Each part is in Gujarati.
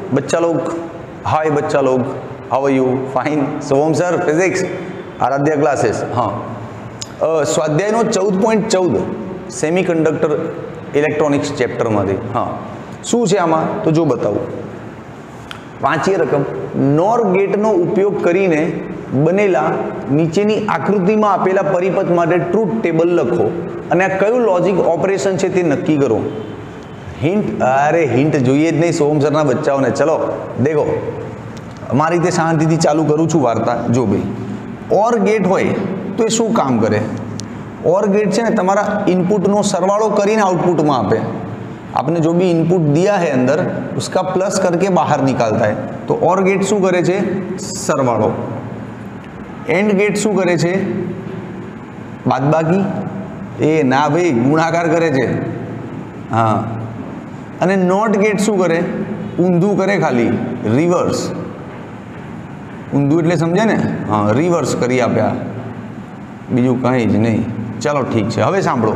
बच्चा लोग, हाय बच्चा लोग, how are you? Fine. Soham sir physics, Aaradhya classes. हाँ, स्वाध्यायનો 14.14 સેમિકન્ડક્ટર ઇલેક્ટ્રોનિક્સ ચેપ્ટરમાંથી. હા, શું છે આમાં તો જો બતાવું. વાંચીએ રકમ. નોર ગેટનો ઉપયોગ કરીને બનેલા નીચેની આકૃતિમાં આપેલા પરિપથ માટે ટ્રુથ ટેબલ લખો અને આ કયું લોજિક ઓપરેશન છે તે નક્કી કરો. હિન્ટ, અરે હિન્ટ જોઈએ જ નહીં સોહમ સરના બચ્ચાઓને. ચલો દેખો, મારી રીતે શાંતિથી ચાલુ કરું છું વાર્તા. જો ભાઈ, ઓર ગેટ હોય તો એ શું કામ કરે? और गेट है तमारा इनपुट नो सरवाड़ो करीने आउटपुट में आपे. आपने जो भी इनपुट दिया है अंदर उसका प्लस करके बाहर निकालता है. तो और गेट शू करे छे? सरवाड़ो. एंड गेट शू करे छे? बादबाकी. ए ना भाई, गुणाकार करे छे. हाँ, अने नॉट गेट शू करे? ऊंधू करे, खाली रिवर्स. ऊंधू एटले समझे ने? हाँ, रिवर्स करी आप्या, बीजू कहीं ज नहीं. चलो ठीक है. हवे सांभळो,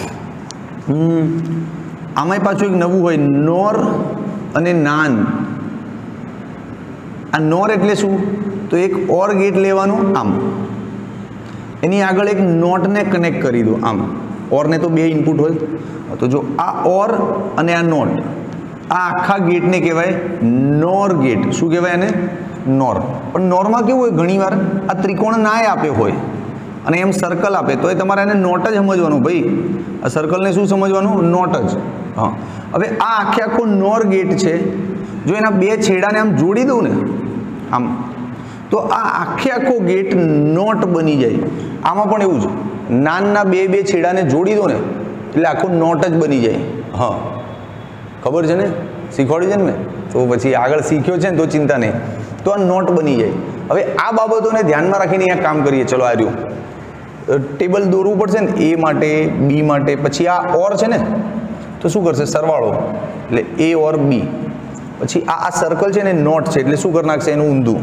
आमाय पाछुं एक नवुं होय, नोर अने नान. आ नोर एटले शुं? तो एक और गेट लेवानो आम, एनी आगळ एक नोट ने कनेक्ट करी दो आम. और ने तो बे इनपुट होय, तो जो आ और अने आ नोट, आ आखा गेट ने कहेवाय नोर गेट. शुं कहेवाय आने? नोर. पण नोरमां केवुं होय, घणीवार आ त्रिकोण नाय आपे होय અને એમ સર્કલ આપે તો એ તમારે એને નોટ જ સમજવાનું ભાઈ. આ સર્કલને શું સમજવાનું? નોટ જ. હા, હવે આ આખે આખો નોર ગેટ છે, જો એના બે છેડાને આમ જોડી દઉં ને આમ, તો આ આખે આખો ગેટ નોટ બની જાય. આમાં પણ એવું છે, નાનના બે બે છેડાને જોડી દો ને એટલે આખો નોટ જ બની જાય. હા, ખબર છે ને, શીખવાડ્યું છે ને મેં, તો પછી આગળ શીખ્યો છે ને તો ચિંતા નહીં. તો આ નોટ બની જાય. હવે આ બાબતોને ધ્યાનમાં રાખીને અહીંયા કામ કરીએ. ચલો આ રહ્યું ટેબલ દોરવું પડશે ને, એ માટે, બી માટે. પછી આ ઓર છે ને તો શું કરશે? સરવાળો, એટલે એ ઓર બી. પછી આ સર્કલ છે ને નોટ છે એટલે શું કરી નાખશે? એનું ઊંધું.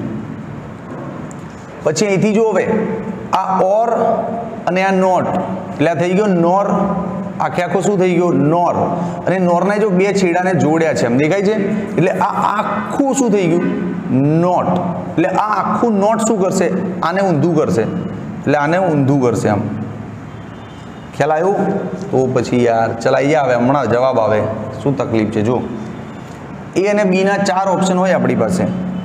પછી અહીંથી જો હવે આ ઓર અને આ નોટ એટલે આ થઈ ગયો નોર. આખે આખો શું થઈ ગયો? નોર. અને નોરના જો બે છેડાને જોડ્યા છે, આમ દેખાય છે, એટલે આ આખું શું થઈ ગયું? નોટ. એટલે આ આખું નોટ શું કરશે? આને ઊંધું કરશે. એટલે આને ઊંધું કરશે આમ. ખ્યાલ આવ્યો? તો પછી યાર ચલાઈએ, આવે હમણાં જવાબ આવે. શું તકલીફ છે? જો એ અને બીના 4 ઓપ્શન હોય આપણી પાસે.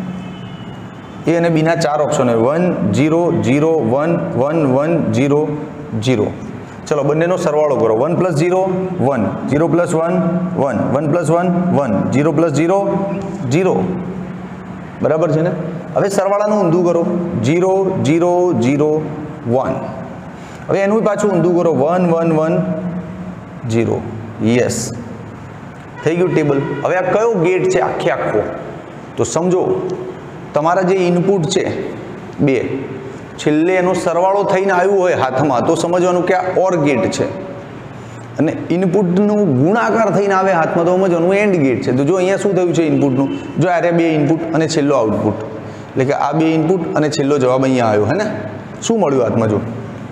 એ અને બીના 4 ઓપ્શન હોય, 1 0 0 1 1 1 0 0. ચલો બંનેનો સરવાળો કરો. 1 + 0 1, 0 + 1 1, 1 + 1 1, 0 + 0 0. બરાબર છે ને? હવે સરવાળાનું ઊંધું કરો. 0 0 0 1. હવે એનું પાછું ઊંધું કરો. 1 1 1 0. યસ, થઈ ગયું ટેબલ. હવે આ કયો ગેટ છે આખે આખો? તો સમજો તમારા જે ઇનપુટ છે બે, છેલ્લે એનો સરવાળો થઈને આવ્યું હોય હાથમાં તો સમજવાનું કે આ ઓર ગેટ છે. અને ઇનપુટનું ગુણાકાર થઈને આવે હાથમાં તો સમજવાનું એન્ડ ગેટ છે. તો જો અહીંયા શું થયું છે ઇનપુટનું? જો આ બે ઇનપુટ અને છેલ્લો આઉટપુટ, એટલે કે આ બે ઇનપુટ અને છેલ્લો જવાબ અહીંયા આવ્યો. હે ને? શું મળ્યું હાથમાં? જો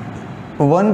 1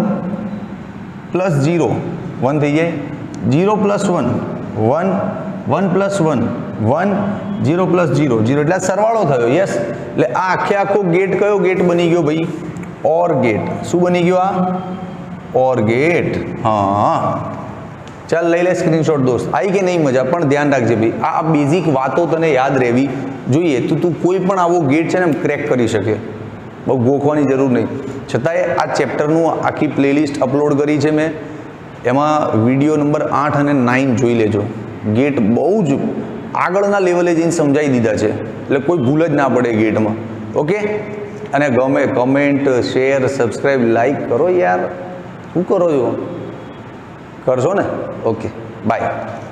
+ 0 1 થઈ જાય, 0 + 1 1, 1 + 1 1, 0 + 0 0. એટલે સરવાળો થયો. યસ, એટલે આ આખે આખો ગેટ કયો ગેટ બની ગયો ભાઈ? OR gate. શું બની ગયો? આ ઓર ગેટ. હા, ચાલ લઈ લે સ્ક્રીનશોટ દોસ્ત. આવી કે નહીં મજા? પણ ધ્યાન રાખજે ભાઈ, આ બેઝિક વાતો તને યાદ રહેવી જોઈએ. તો તું કોઈ પણ આવો ગેટ છે ને એમ ક્રેક કરી શકે. બહુ ગોખવાની જરૂર નહીં. છતાંય આ ચેપ્ટરનું આખી પ્લેલિસ્ટ અપલોડ કરી છે મેં, એમાં વિડીયો નંબર 8 અને 9 જોઈ લેજો. ગેટ બહુ જ આગળના લેવલે જઈને સમજાવી દીધા છે, એટલે કોઈ ભૂલ જ ના પડે ગેટમાં. ઓકે? અને ગમે કમેન્ટ, શેર, સબસ્ક્રાઈબ, લાઈક કરો યાર. શું કરો છો? કરશો ને? Okay, by.